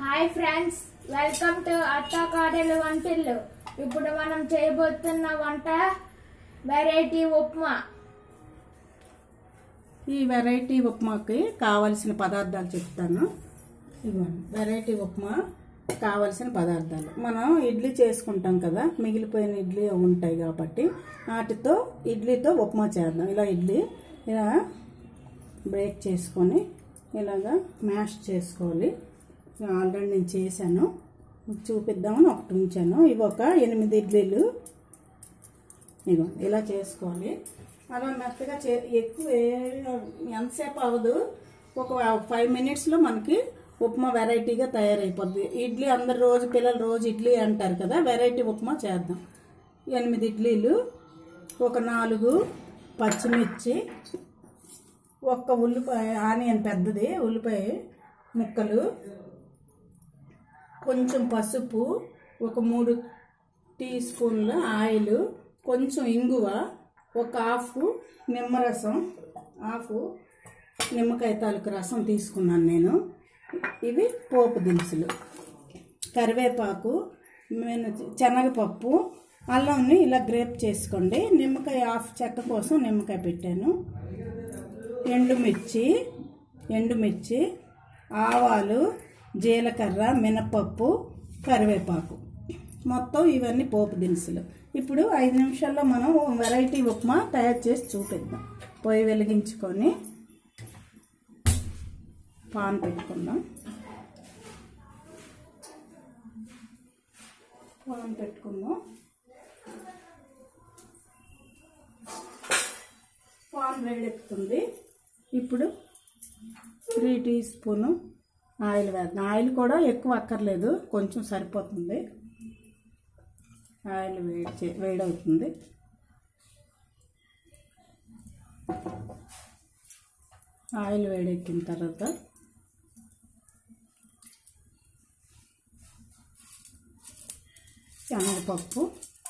Hi friends, welcome to అత్తా కాడల వంటలు. ఇప్పుడు మనం చేయబోతున్న వంట వెరైటీ ఉప్మా. ఈ వెరైటీ ఉప్మాకి కావలసిన పదార్థాలు చెప్తాను. ఇవ్వండి, వెరైటీ ఉప్మా కావలసిన పదార్థాలు. మనం ఇడ్లీ చేసుకుంటాం కదా, మిగిలిపోయిన ఇడ్లీ ఉంటాయి కాబట్టి వాటితో ఇడ్లీతో ఉప్మా చేద్దాం. ఇలా ఇడ్లీ ఇలా బ్రేక్ చేసుకొని ఇలాగా మ్యాష్ చేసుకోవాలి. ఆల్రెడీ నేను చేశాను, చూపిద్దామని ఒకటి ఉంచాను. ఇవి ఒక 8 ఇడ్లీలు. ఇగో ఇలా చేసుకోవాలి. అలా మెత్తగా ఎక్కువ ఎంతసేపు అవ్వదు, ఒక 5 మినిట్స్లో మనకి ఉప్మా వెరైటీగా తయారైపోద్ది. ఇడ్లీ అందరు రోజు పిల్లలు రోజు ఇడ్లీ అంటారు కదా, వెరైటీ ఉప్మా చేద్దాం. 8 ఇడ్లీలు, ఒక 4 పచ్చిమిర్చి, ఒక్క ఉల్లిపాయ ఆనియన్ పెద్దది ఉల్లిపాయ ముక్కలు, కొంచెం పసుపు, ఒక 3 టీ స్పూన్ల ఆయిల్, కొంచెం ఇంగువ, ఒక హాఫ్ నిమ్మరసం, హాఫ్ నిమ్మకాయ తాలూకు రసం తీసుకున్నాను నేను. ఇవి పోపు దినుసులు, కరివేపాకు, శనగపప్పు, అల్లంని ఇలా గ్రేప్ చేసుకోండి. నిమ్మకాయ హాఫ్ చెక్క కోసం నిమ్మకాయ పెట్టాను. ఎండుమిర్చి, ఆవాలు, జీలకర్ర, మినపప్పు, కరివేపాకు, మొత్తం ఇవన్నీ పోపు దినుసులు. ఇప్పుడు 5 నిమిషాల్లో మనం వెరైటీ ఉప్మా తయారు చేసి చూపిద్దాం. పొయ్యి వెలిగించుకొని పాన్ పెట్టుకుందాం. పాన్ వేడెక్కుతుంది. ఇప్పుడు 3 టీ స్పూను ఆయిల్ వేద్దాం. ఆయిల్ కూడా ఎక్కువ అక్కర్లేదు, కొంచెం సరిపోతుంది. ఆయిల్ వేడవుతుంది. ఆయిల్ వేడెక్కిన తర్వాత శనగపప్పు,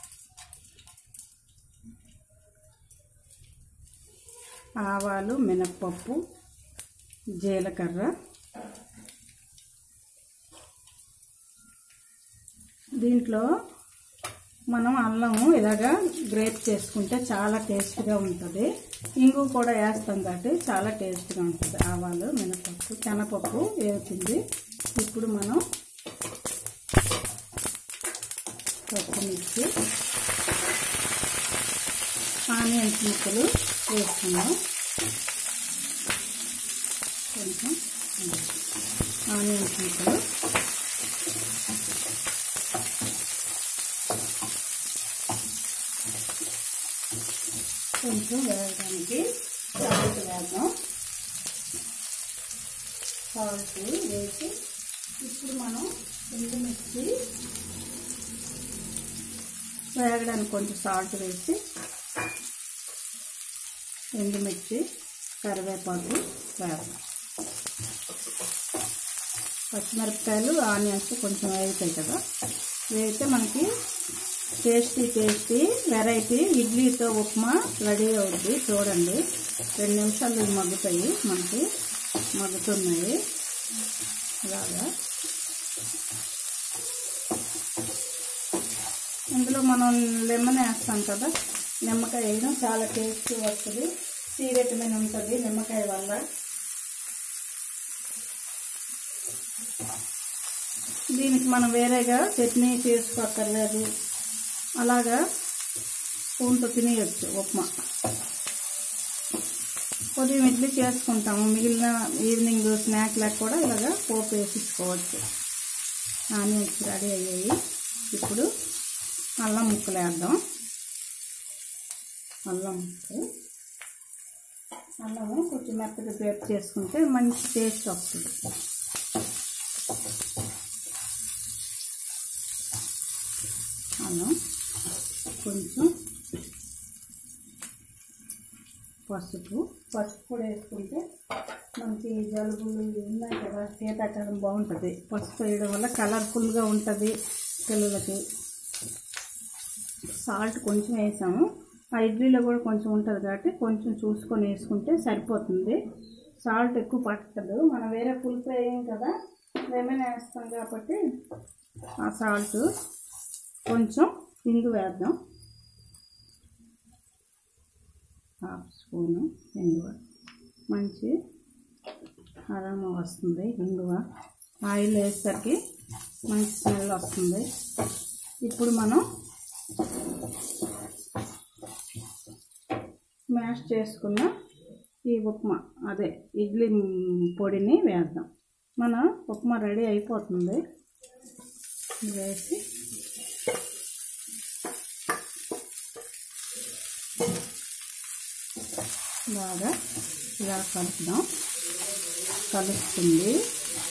ఆవాలు, మినప్పప్పు, జీలకర్ర, దీంట్లో మనం అల్లము ఇలాగా గ్రేట్ చేసుకుంటే చాలా టేస్ట్గా ఉంటుంది. ఇంగు కూడా వేస్తాం కాబట్టి చాలా టేస్ట్గా ఉంటుంది. ఆవాలు, మినపప్పు, శనగపప్పు వేసింది. ఇప్పుడు మనం పచ్చిమిర్చి, ఆనియన్స్ ముక్కలు వేసుకున్నాం. కొంచెం ఆనియన్స్ ముక్కలు, కొంచెం వేయడానికి సాల్ట్ వేద్దాం. సాల్ట్ వేసి ఇప్పుడు మనం ఎండుమిర్చి వేగడానికి కొంచెం సాల్ట్ వేసి ఎండుమిర్చి, కరివేపాకు వేద్దాం. పచ్చిమిరపకాయలు, ఆనియన్స్ కొంచెం వేగుతాయి కదా, వేగితే మనకి టేస్టీ వెరైటీ ఇడ్లీతో ఉప్మా రెడీ అవుద్ది. చూడండి, 2 నిమిషాలు మగ్గుతాయి, మనకి మగ్గుతున్నాయి. ఇలాగా ఇందులో మనం లెమన్ వేస్తాం కదా, నిమ్మకాయ వేయడం చాలా టేస్టీ వస్తుంది. సి విటమిన్ ఉంటుంది నిమ్మకాయ వల్ల. దీనికి మనం వేరేగా చట్నీ చేసుకోక్కర్లేదు, అలాగా స్పూన్తో తినేయచ్చు ఉప్మా. ఉదయం ఇడ్లీ చేసుకుంటాము, మిగిలిన ఈవినింగ్ స్నాక్ లాగా కూడా ఇలాగా పోపు వేసుకోవచ్చు. ఆనియన్స్ రెడీ అయ్యాయి. ఇప్పుడు అల్లం ముక్కలు వేద్దాం. అల్లము కొంచెం మెత్తగా గ్రేట్ చేసుకుంటే మంచి టేస్ట్ వస్తుంది. అల్లం, కొంచెం పసుపు కూడా వేసుకుంటే మనకి జలుబులు ఉన్నాయి కదా, శీతాకాలం బాగుంటుంది. పసుపు వేయడం వల్ల కలర్ఫుల్గా ఉంటుంది పిల్లలకి. సాల్ట్ కొంచెం వేసాము, ఆ ఇడ్లీలో కూడా కొంచెం ఉంటుంది కాబట్టి కొంచెం చూసుకొని వేసుకుంటే సరిపోతుంది. సాల్ట్ ఎక్కువ పట్టదు, మనం వేరే పులుపు వేయం కదా, లెమన్ వేస్తాం కాబట్టి ఆ సాల్ట్, కొంచెం ఇంగు వేద్దాం, 1/2 స్పూను ఇంగువ. మంచి అరోమా వస్తుంది ఇంగువ. ఆయిల్ వేసేసరికి మంచి స్మెల్ వస్తుంది. ఇప్పుడు మనం మ్యాష్ చేసుకున్న ఈ ఉప్మా, అదే ఇడ్లీ పొడిని వేద్దాం. మన ఉప్మా రెడీ అయిపోతుంది. వేసి బాగా ఇలా కలుపుదాం. కలుస్తుంది.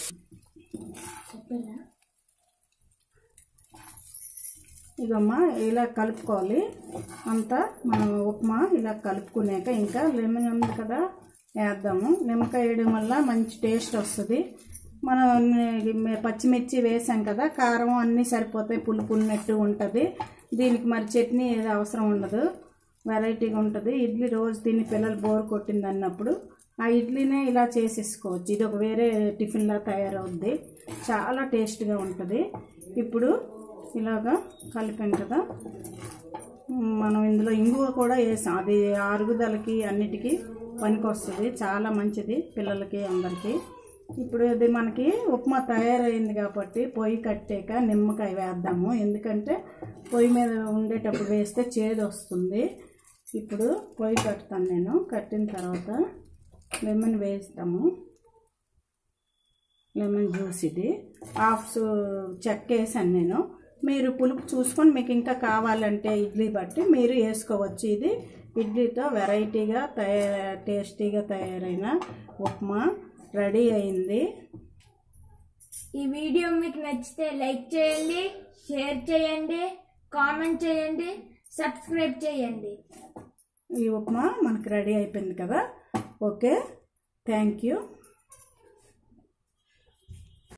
ఇదమ్మా ఇలా కలుపుకోవాలి అంతా. మనం ఉప్మా ఇలా కలుపుకున్నాక ఇంకా లెమన్ ఉంది కదా వేద్దాము. నిమ్మకాయ వేయడం వల్ల మంచి టేస్ట్ వస్తుంది. మనం పచ్చిమిర్చి వేసాం కదా, కారం అన్నీ సరిపోతాయి, పులుపు ఉన్నట్టు ఉంటుంది. దీనికి మరి చట్నీ ఏదో అవసరం ఉండదు, వెరైటీగా ఉంటుంది. ఇడ్లీ రోజు తిని పిల్లలు బోర్ కొట్టింది అన్నప్పుడు ఆ ఇడ్లీనే ఇలా చేసేసుకోవచ్చు. ఇది ఒక వేరే టిఫిన్లా తయారవుద్ది, చాలా టేస్ట్గా ఉంటుంది. ఇప్పుడు ఇలాగా కలిపాం కదా, మనం ఇందులో ఇంగువ కూడా వేసాం. అది అరుగుదలకి అన్నిటికీ పనికొస్తుంది, చాలా మంచిది పిల్లలకి అందరికీ. ఇప్పుడు ఇది మనకి ఉప్మా తయారైంది కాబట్టి పొయ్యి కట్టాక నిమ్మకాయ వేద్దాము. ఎందుకంటే పొయ్యి మీద ఉండేటప్పుడు వేస్తే చేదు వస్తుంది. ఇప్పుడు పొయ్యి కట్టుతాను నేను. కట్టిన తర్వాత లెమన్ వేస్తాము. లెమన్ జ్యూస్ ఇది 1/2 చెక్క వేసాను నేను. మీరు పులుపు చూసుకొని మీకు ఇంకా కావాలంటే ఇడ్లీ బట్టి మీరు వేసుకోవచ్చు. ఇది ఇడ్లీతో వెరైటీగా టేస్టీగా తయారైన ఉప్మా రెడీ అయింది. ఈ వీడియో మీకు నచ్చితే లైక్ చేయండి, షేర్ చేయండి, కామెంట్ చేయండి, సబ్స్క్రైబ్ చేయండి. ఈ ఉప్మా మనకు రెడీ అయిపోయింది కదా. Okay, thank you.